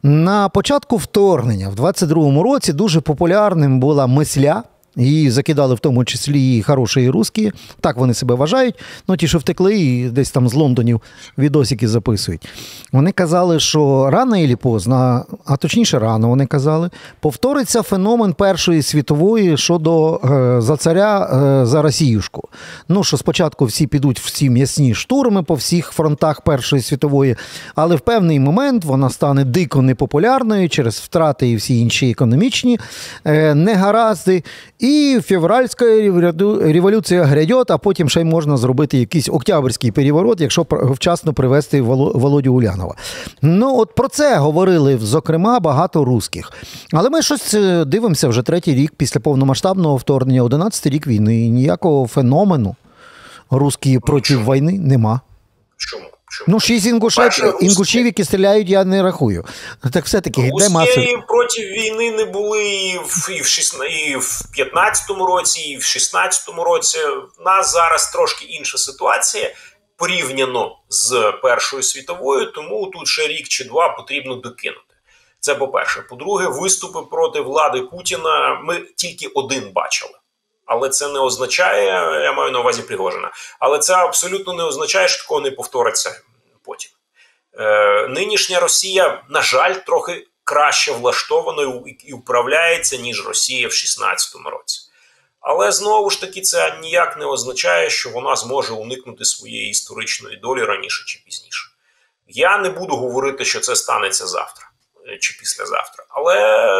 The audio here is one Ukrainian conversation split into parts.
На початку вторгнення, в 22-му році, дуже популярним була мисля. Її закидали в тому числі і хороші, і русські. Так вони себе вважають. Ну, ті, що втекли і десь там з Лондонів відосики записують. Вони казали, що рано і поздно, а точніше рано вони казали, повториться феномен Першої світової щодо за царя, за Росіюшку. Ну, що спочатку всі підуть в ці м'ясні штурми по всіх фронтах Першої світової, але в певний момент вона стане дико непопулярною через втрати і всі інші економічні негаразди. І февральська революція грядет, а потім ще й можна зробити якийсь октябрьський переворот, якщо вчасно привести Володю Улянова. Ну, от про це говорили, зокрема, багато русських. Але ми щось дивимося вже третій рік після повномасштабного вторгнення, 11-й рік війни, і ніякого феномену русські проти війни нема. Чому? Ну, 6 інгушів, які стріляють, я не рахую. Так все-таки, де маса? Русські проти війни не були і в 15-му році, і в 16-му році. У нас зараз трошки інша ситуація порівняно з Першою світовою, тому тут ще рік чи два потрібно докинути. Це по-перше. По-друге, виступи проти влади Путіна ми тільки один бачили. Але це не означає, я маю на увазі Пригожина, але це абсолютно не означає, що такого не повториться потім. Нинішня Росія, на жаль, трохи краще влаштована і управляється, ніж Росія в 16-му році. Але знову ж таки це ніяк не означає, що вона зможе уникнути своєї історичної долі раніше чи пізніше. Я не буду говорити, що це станеться завтра чи післязавтра, але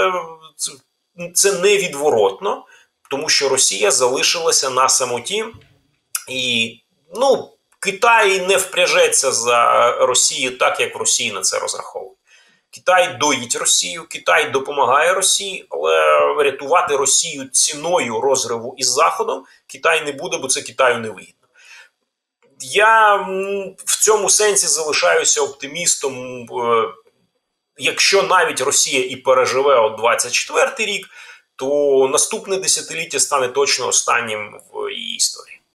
це невідворотно. Тому що Росія залишилася на самоті, і Китай не впряжеться за Росію так, як в Росії на це розраховує. Китай доїть Росію, Китай допомагає Росії, але рятувати Росію ціною розриву із Заходом Китай не буде, бо це Китаю не вигідно. Я в цьому сенсі залишаюся оптимістом. Якщо навіть Росія і переживе 24-й рік, то наступне десятиліття стане точно останнім в її історії.